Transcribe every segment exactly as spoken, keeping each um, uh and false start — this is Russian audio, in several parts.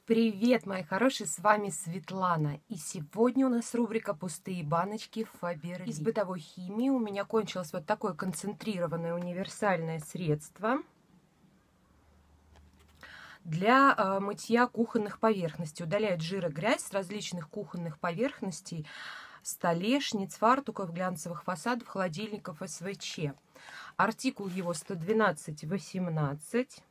Привет, мои хорошие, с вами Светлана. И сегодня у нас рубрика «Пустые баночки Фаберли». Из бытовой химии у меня кончилось вот такое концентрированное универсальное средство для э, мытья кухонных поверхностей. Удаляет жир и грязь с различных кухонных поверхностей, столешниц, фартуков, глянцевых фасадов, холодильников, эс вэ че. Артикул его сто двенадцать восемнадцать.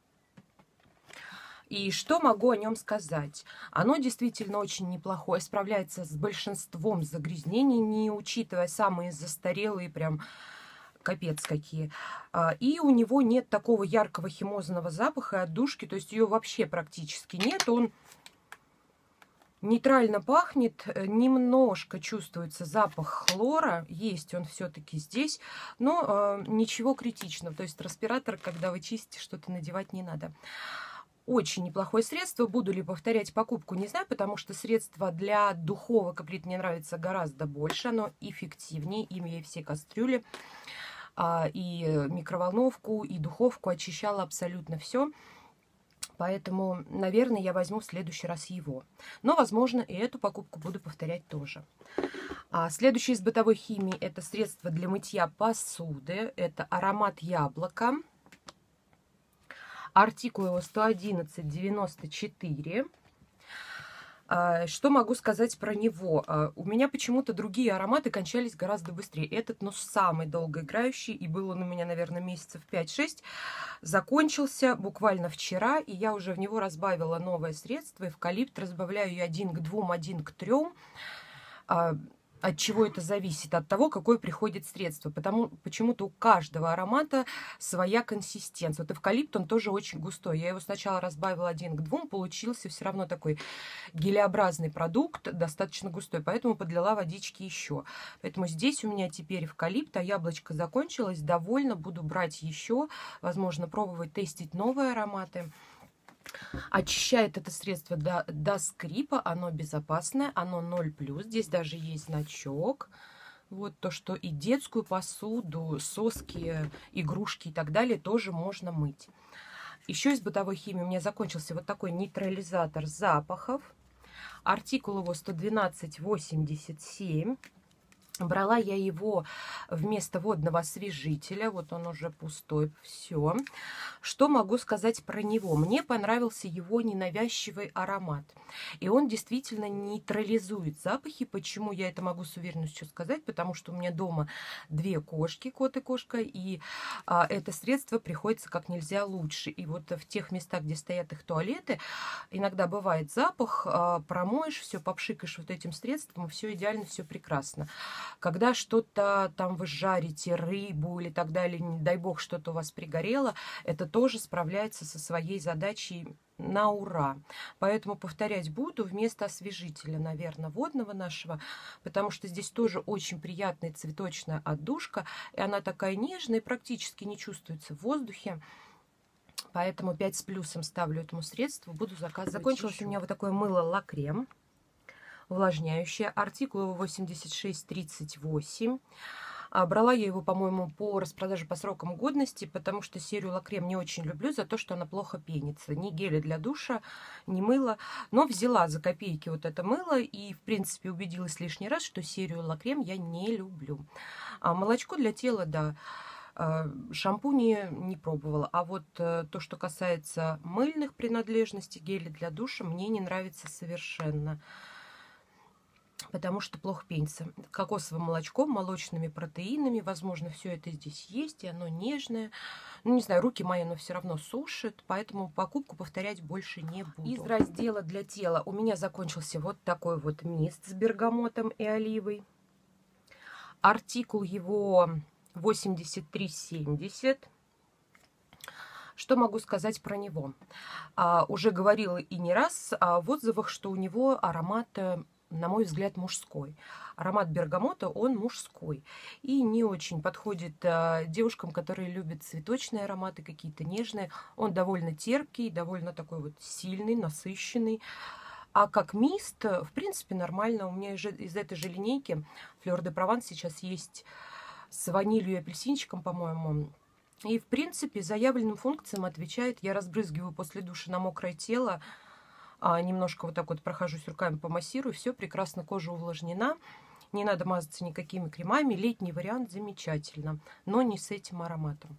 И что могу о нем сказать? Оно действительно очень неплохое, справляется с большинством загрязнений, не учитывая самые застарелые, прям капец какие. И у него нет такого яркого химозного запаха и отдушки, то есть ее вообще практически нет. Он нейтрально пахнет, немножко чувствуется запах хлора, есть он все-таки здесь, но ничего критичного. То есть респиратор, когда вы чистите, что-то надевать не надо. Очень неплохое средство. Буду ли повторять покупку, не знаю, потому что средство для духовок и плит мне нравится гораздо больше. Оно эффективнее. Им я и все кастрюли, и микроволновку, и духовку очищала абсолютно все. Поэтому, наверное, я возьму в следующий раз его. Но, возможно, и эту покупку буду повторять тоже. А следующее из бытовой химии – это средство для мытья посуды. Это аромат яблока. Артикул его сто одиннадцать девяносто четыре. Что могу сказать про него? У меня почему-то другие ароматы кончались гораздо быстрее. Этот, ну, самый долгоиграющий, и был он у меня, наверное, месяцев пять-шесть. Закончился буквально вчера, и я уже в него разбавила новое средство. Эвкалипт, разбавляю я один к двум, один к трем. От чего это зависит? От того, какое приходит средство. Потому почему-то у каждого аромата своя консистенция. Вот эвкалипт, он тоже очень густой. Я его сначала разбавила один к двум, получился все равно такой гелеобразный продукт, достаточно густой, поэтому подлила водички еще. Поэтому здесь у меня теперь эвкалипт, а яблочко закончилось. Довольно, буду брать еще, возможно, пробовать, тестить новые ароматы. Очищает это средство до, до скрипа, оно безопасное, оно ноль плюс, здесь даже есть значок. Вот то, что и детскую посуду, соски, игрушки и так далее тоже можно мыть. Еще из бытовой химии у меня закончился вот такой нейтрализатор запахов. Артикул его сто двенадцать восемьдесят семь. Брала я его вместо водного освежителя. Вот он уже пустой. Все. Что могу сказать про него? Мне понравился его ненавязчивый аромат. И он действительно нейтрализует запахи. Почему я это могу с уверенностью сказать? Потому что у меня дома две кошки, кот и кошка. И а, это средство приходится как нельзя лучше. И вот в тех местах, где стоят их туалеты, иногда бывает запах. А, промоешь, все попшикаешь вот этим средством, и все идеально, все прекрасно. Когда что-то там вы жарите, рыбу или так далее, не дай бог, что-то у вас пригорело, это тоже справляется со своей задачей на ура. Поэтому повторять буду вместо освежителя, наверное, водного нашего, потому что здесь тоже очень приятная цветочная отдушка, и она такая нежная, практически не чувствуется в воздухе. Поэтому пять с плюсом ставлю этому средству, буду заказывать. Закончилось еще у меня вот такое мыло Ла-Крем. Увлажняющее. Артикул восемьдесят шесть тридцать восемь. Брала я его, по-моему, по распродаже по срокам годности, потому что серию Ла-Крем не очень люблю за то, что она плохо пенится. Ни геля для душа, ни мыла. Но взяла за копейки вот это мыло и, в принципе, убедилась лишний раз, что серию Ла-Крем я не люблю. А молочко для тела, да. Шампуни не пробовала. А вот то, что касается мыльных принадлежностей, геля для душа, мне не нравится совершенно. Потому что плохо пенится. Кокосовым молочком, молочными протеинами. Возможно, все это здесь есть, и оно нежное. Ну, не знаю, руки мои оно все равно сушит, поэтому покупку повторять больше не буду. Из раздела для тела у меня закончился вот такой вот мист с бергамотом и оливой. Артикул его восемьдесят три семьдесят. Что могу сказать про него? А, уже говорила и не раз а в отзывах, что у него аромат, на мой взгляд, мужской. Аромат бергамота, он мужской. И не очень подходит а, девушкам, которые любят цветочные ароматы, какие-то нежные. Он довольно терпкий, довольно такой вот сильный, насыщенный. А как мист, в принципе, нормально. У меня же из этой же линейки Fleur de Provence сейчас есть с ванилью и апельсинчиком, по-моему. И, в принципе, заявленным функциям отвечает. Я разбрызгиваю после душа на мокрое тело. А, немножко вот так вот прохожусь руками, помассирую. Все, прекрасно, кожа увлажнена. Не надо мазаться никакими кремами. Летний вариант замечательно, но не с этим ароматом.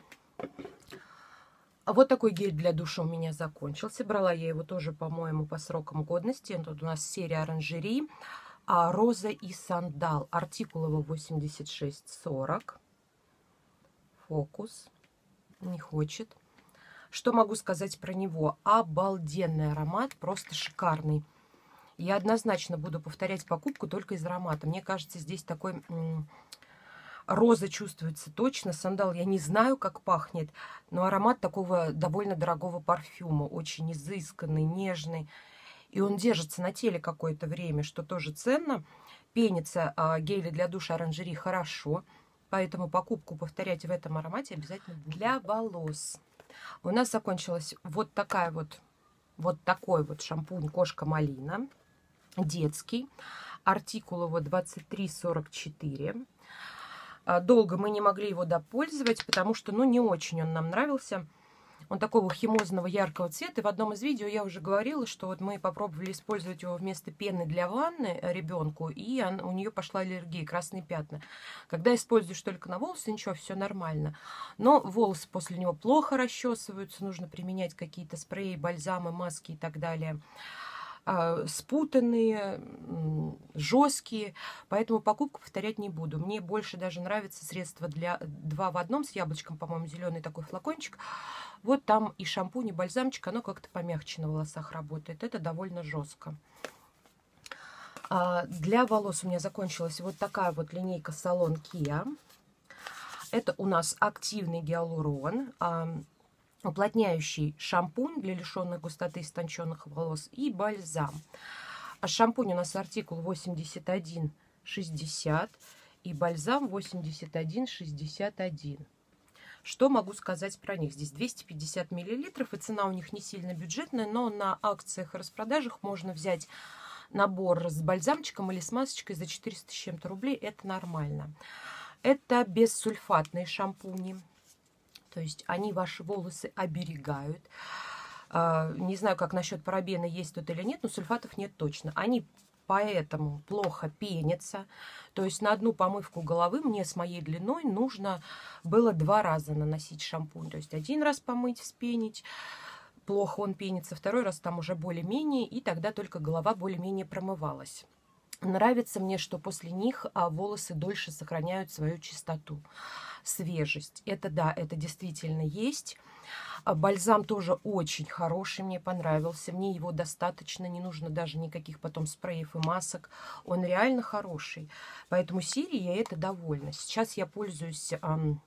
А вот такой гель для душа у меня закончился. Брала я его тоже, по-моему, по срокам годности. Тут у нас серия оранжерей. А, роза и сандал. Артикул его восемьдесят шесть сорок. Фокус. Не хочет. Что могу сказать про него? Обалденный аромат. Просто шикарный. Я однозначно буду повторять покупку только из аромата. Мне кажется, здесь такой... Роза чувствуется точно. Сандал я не знаю, как пахнет, но аромат такого довольно дорогого парфюма. Очень изысканный, нежный. И он держится на теле какое-то время, что тоже ценно. Пенится а, гели для душа оранжерей хорошо. Поэтому покупку повторять в этом аромате обязательно буду. Для волос. У нас закончилась вот такая вот, вот такой вот шампунь «Кошка-малина». Детский. Артикул его двадцать три сорок четыре. Долго мы не могли его допользовать, потому что, ну, не очень он нам нравился. Он такого химозного яркого цвета. И в одном из видео я уже говорила, что вот мы попробовали использовать его вместо пены для ванны ребенку, и он, у нее пошла аллергия, красные пятна. Когда используешь только на волосы, ничего, все нормально. Но волосы после него плохо расчесываются, нужно применять какие-то спреи, бальзамы, маски и так далее. Спутанные, жесткие, поэтому покупку повторять не буду. Мне больше даже нравится средство для два в одном с яблочком, по-моему, зеленый такой флакончик. Вот там и шампунь, и бальзамчик, оно как-то помягче на волосах работает. Это довольно жестко. А для волос у меня закончилась вот такая вот линейка Салон Kia. Это у нас активный гиалурон, уплотняющий шампунь для лишенных густоты истонченных волос и бальзам. А шампунь у нас артикул восемьдесят один шестьдесят и бальзам восемьдесят один шестьдесят один. Что могу сказать про них? Здесь двести пятьдесят миллилитров, и цена у них не сильно бюджетная, но на акциях и распродажах можно взять набор с бальзамчиком или с масочкой за четыреста с чем-то рублей. Это нормально. Это бессульфатные шампуни. То есть они ваши волосы оберегают. Не знаю, как насчет парабена, есть тут или нет, но сульфатов нет точно. Они поэтому плохо пенятся. То есть на одну помывку головы мне с моей длиной нужно было два раза наносить шампунь. То есть один раз помыть, вспенить. Плохо он пенится. Второй раз там уже более-менее. И тогда только голова более-менее промывалась. Нравится мне, что после них волосы дольше сохраняют свою чистоту, свежесть. Это да, это действительно есть. Бальзам тоже очень хороший, мне понравился. Мне его достаточно, не нужно даже никаких потом спреев и масок. Он реально хороший. Поэтому серии я это довольна. Сейчас я пользуюсь эм,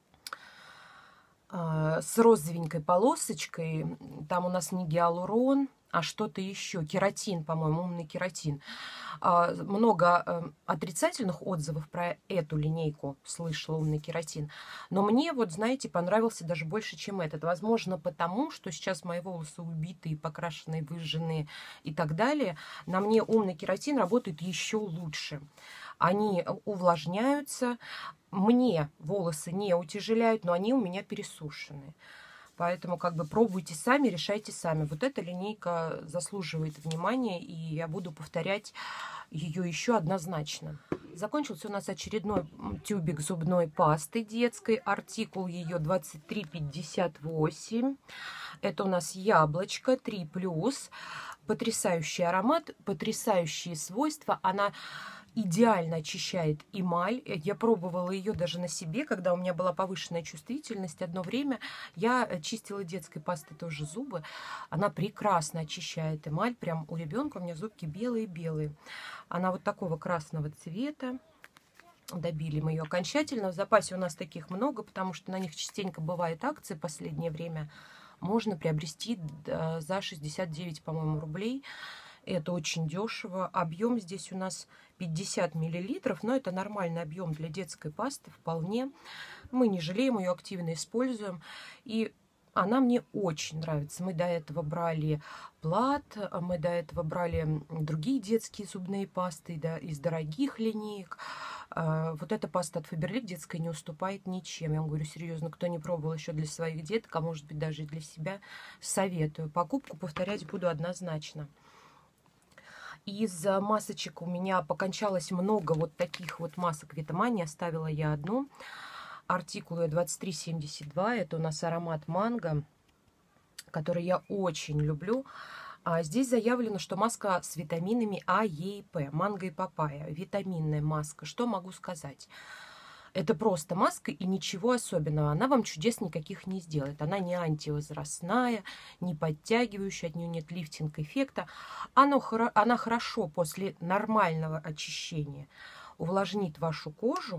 э, с розовенькой полосочкой. Там у нас не гиалурон, а что-то еще. Кератин, по-моему, умный кератин. А, много а, отрицательных отзывов про эту линейку слышала, умный кератин. Но мне, вот, знаете, понравился даже больше, чем этот. Возможно, потому, что сейчас мои волосы убитые, покрашенные, выжженные и так далее. На мне умный кератин работает еще лучше. Они увлажняются. Мне волосы не утяжеляют, но они у меня пересушенные. Поэтому как бы пробуйте сами, решайте сами. Вот эта линейка заслуживает внимания, и я буду повторять ее еще однозначно. Закончился у нас очередной тюбик зубной пасты детской. Артикул ее двадцать три пятьдесят восемь. Это у нас яблочко три плюс. Потрясающий аромат, потрясающие свойства. Она идеально очищает эмаль. Я пробовала ее даже на себе, когда у меня была повышенная чувствительность. Одно время я чистила детской пастой тоже зубы. Она прекрасно очищает эмаль. Прям у ребенка у меня зубки белые-белые. Она вот такого красного цвета. Добили мы ее окончательно. В запасе у нас таких много, потому что на них частенько бывают акции в последнее время. Можно приобрести за шестьдесят девять, по-моему, рублей. Это очень дешево. Объем здесь у нас пятьдесят миллилитров, но это нормальный объем для детской пасты вполне. Мы не жалеем, ее активно используем. И Она мне очень нравится. Мы до этого брали Плат, мы до этого брали другие детские зубные пасты, да, из дорогих линеек. Вот эта паста от Faberlic детская не уступает ничем. Я вам говорю серьезно, кто не пробовал еще для своих деток, а может быть даже и для себя, советую. Покупку повторять буду однозначно. Из масочек у меня покончалось много вот таких вот масок Витамани. Оставила я одну. Артикул двадцать три семьдесят два. Это у нас аромат манго, который я очень люблю. А здесь заявлено, что маска с витаминами А, Е и П. Манго и папайя. Витаминная маска. Что могу сказать? Это просто маска и ничего особенного. Она вам чудес никаких не сделает. Она не антивозрастная, не подтягивающая, от нее нет лифтинг-эффекта. Она, она хорошо после нормального очищения увлажнит вашу кожу,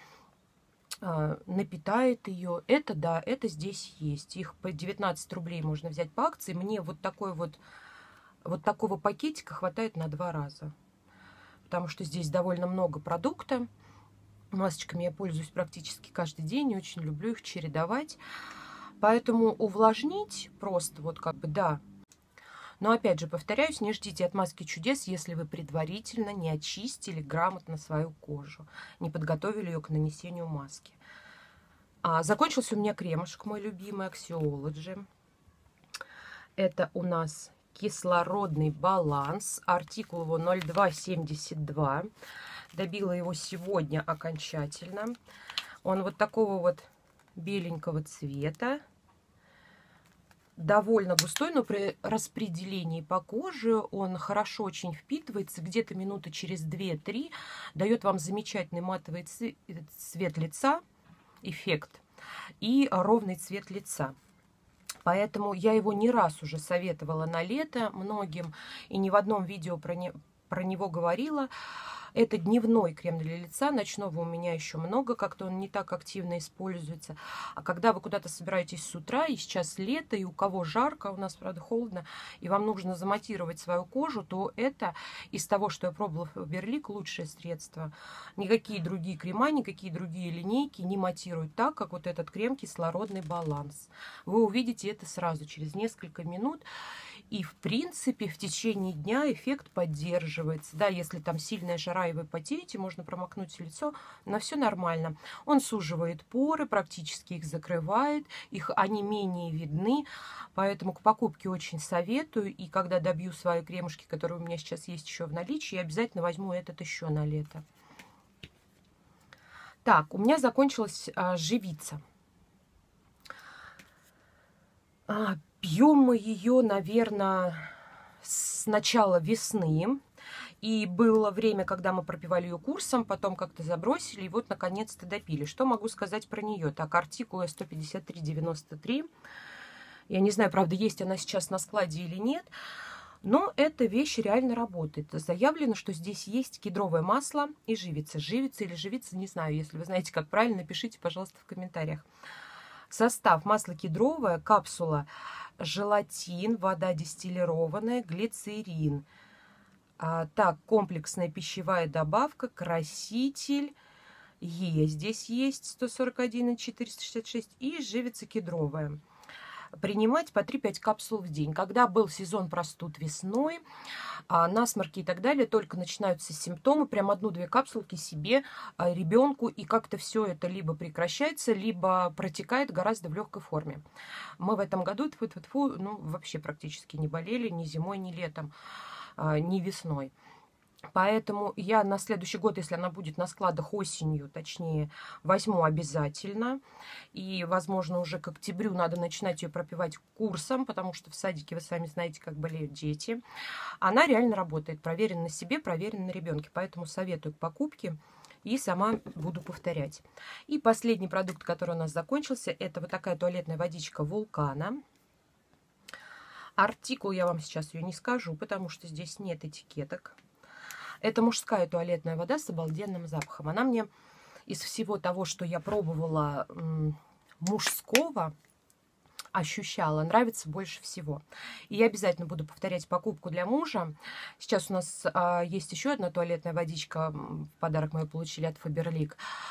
напитает ее. Это да, это здесь есть. Их по девятнадцать рублей можно взять по акции. Мне вот такой вот, вот такого пакетика хватает на два раза. Потому что здесь довольно много продукта. Масочками я пользуюсь практически каждый день. И очень люблю их чередовать. Поэтому увлажнить просто вот как бы да. Но опять же, повторяюсь, не ждите от маски чудес, если вы предварительно не очистили грамотно свою кожу, не подготовили ее к нанесению маски. А, закончился у меня кремушек, мой любимый, Axiology. Это у нас кислородный баланс, артикул его ноль два семьдесят два. Добила его сегодня окончательно. Он вот такого вот беленького цвета. Довольно густой, но при распределении по коже он хорошо очень впитывается. Где-то минуты через две-три дает вам замечательный матовый цвет лица, эффект, и ровный цвет лица. Поэтому я его не раз уже советовала на лето многим, и ни в одном видео про, не, про него говорила. Это дневной крем для лица, ночного у меня еще много, как-то он не так активно используется. А когда вы куда-то собираетесь с утра, и сейчас лето, и у кого жарко, у нас, правда, холодно, и вам нужно заматировать свою кожу, то это из того, что я пробовала в Faberlic, лучшее средство. Никакие другие крема, никакие другие линейки не матируют так, как вот этот крем «Кислородный баланс». Вы увидите это сразу, через несколько минут. И, в принципе, в течение дня эффект поддерживается. Да, если там сильная жара и вы потеете, можно промокнуть лицо, но все нормально. Он суживает поры, практически их закрывает, их, они менее видны, поэтому к покупке очень советую. И когда добью свои кремушки, которые у меня сейчас есть еще в наличии, я обязательно возьму этот еще на лето. Так, у меня закончилась а, живица. А, пьем мы ее, наверное, с начала весны. И было время, когда мы пропивали ее курсом, потом как-то забросили, и вот наконец-то допили. Что могу сказать про нее? Так, артикулы сто пятьдесят три девяносто три. Я не знаю, правда, есть она сейчас на складе или нет. Но эта вещь реально работает. Заявлено, что здесь есть кедровое масло и живица. Живица или живица, не знаю. Если вы знаете, как правильно, напишите, пожалуйста, в комментариях. Состав: масло кедровое, капсула желатин, вода дистиллированная, глицерин. А, так, комплексная пищевая добавка, краситель Е здесь есть сто сорок один и четыреста шестьдесят шесть и живица кедровая. Принимать по три-пять капсул в день. Когда был сезон простуд весной, насморки и так далее, только начинаются симптомы, прям одну-две капсулки себе, ребенку, и как-то все это либо прекращается, либо протекает гораздо в легкой форме. Мы в этом году тьфу-тьфу-тьфу, ну, вообще практически не болели ни зимой, ни летом, ни весной. Поэтому я на следующий год, если она будет на складах осенью, точнее, возьму обязательно. И, возможно, уже к октябрю надо начинать ее пропивать курсом, потому что в садике, вы сами знаете, как болеют дети. Она реально работает, проверена на себе, проверена на ребенке. Поэтому советую к покупке и сама буду повторять. И последний продукт, который у нас закончился, это вот такая туалетная водичка Вулкана. Артикул я вам сейчас ее не скажу, потому что здесь нет этикеток. Это мужская туалетная вода с обалденным запахом. Она мне из всего того, что я пробовала мужского, ощущала, нравится больше всего. И я обязательно буду повторять покупку для мужа. Сейчас у нас а, есть еще одна туалетная водичка. В подарок мы ее получили от Faberlic.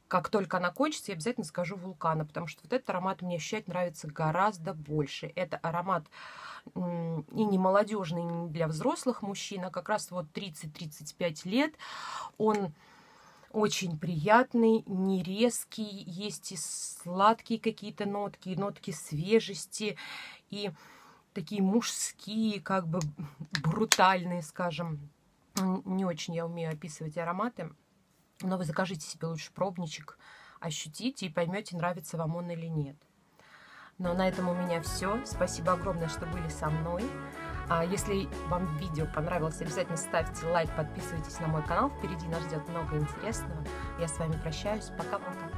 как только она кончится, я обязательно скажу Вулкана, потому что вот этот аромат мне ощущать нравится гораздо больше. Это аромат и не молодежный, и не для взрослых мужчин, а как раз вот тридцать-тридцать пять лет. Он очень приятный, не резкий, есть и сладкие какие-то нотки, и нотки свежести, и такие мужские, как бы брутальные, скажем. Не очень я умею описывать ароматы, но вы закажите себе лучше пробничек, ощутите и поймете, нравится вам он или нет. Но на этом у меня все. Спасибо огромное, что были со мной. А если вам видео понравилось, обязательно ставьте лайк, подписывайтесь на мой канал. Впереди нас ждет много интересного. Я с вами прощаюсь. Пока-пока.